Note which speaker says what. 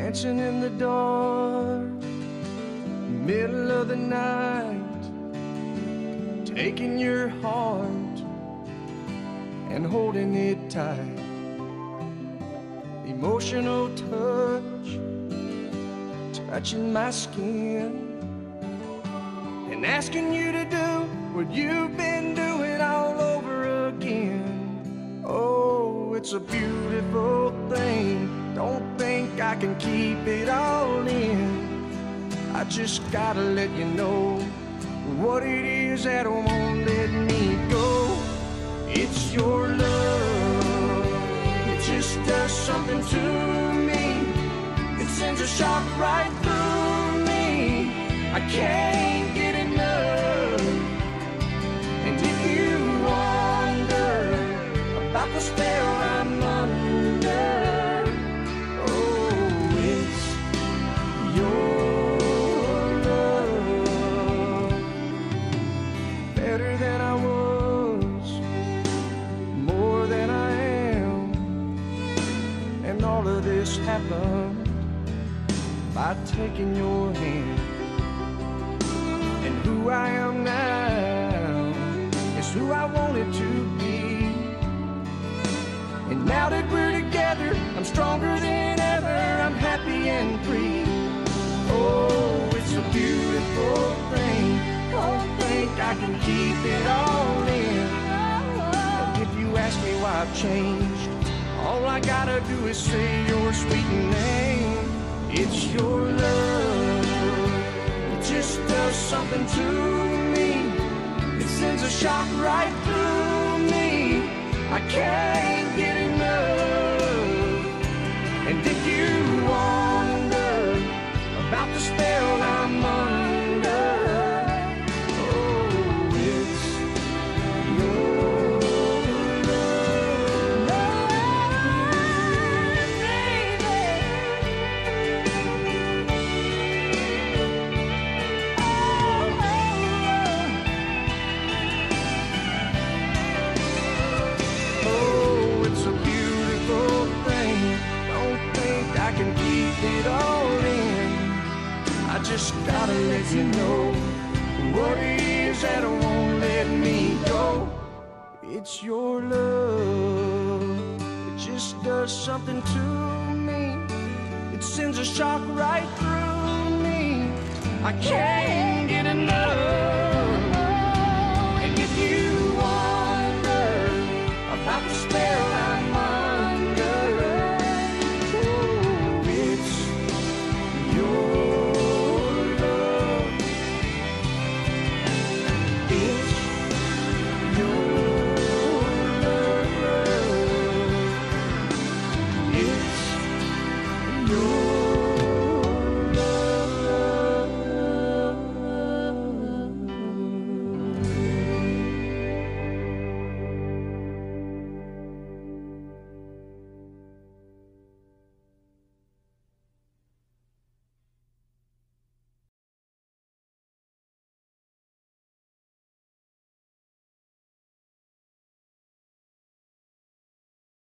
Speaker 1: dancing in the dark, middle of the night, taking your heart and holding it tight. Emotional touch, touching my skin, and asking you to do what you've been doing all over again. Oh, it's a beautiful thing. Don't think I can keep it all in. I just gotta let you know what it is that won't let me go. It's your love. It just does something to me. It sends a shock right through me. I can't get enough. And if you wonder about the spell I'm under, oh, it's your love. Better than I was, more than I am. And all of this happened by taking your hand. And who I am now is who I wanted to be. And now that we're together, I'm stronger than ever. I'm happy and free. Oh, it's a beautiful thing. Don't think I can keep it all in. And if you ask me why I've changed, all I gotta do is say your sweet name. It's your love. It just does something to me. It sends a shock right through me. I can't get enough. And if you wonder about the spell I'm under, oh, it's your love, baby. Oh, it's a beautiful thing. Don't think I can keep it all in. I just gotta let you know what it is that won't let me go. It's your love. It just does something to me. It sends a shock right through me. I can't get enough. And if you wonder about the spell I'm under, oh, it's your love. It's your love. It's your